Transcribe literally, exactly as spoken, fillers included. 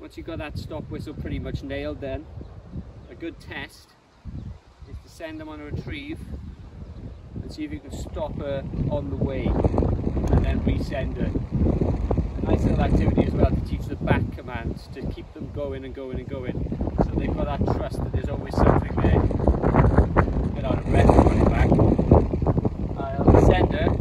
Once you've got that stop whistle pretty much nailed, then a good test is to send them on a retrieve and see if you can stop her on the way and then resend her. A nice little activity as well to teach the back commands to keep them going and going and going, so they've got that trust that there's always something there. Get out of breath and run it back. I'll send her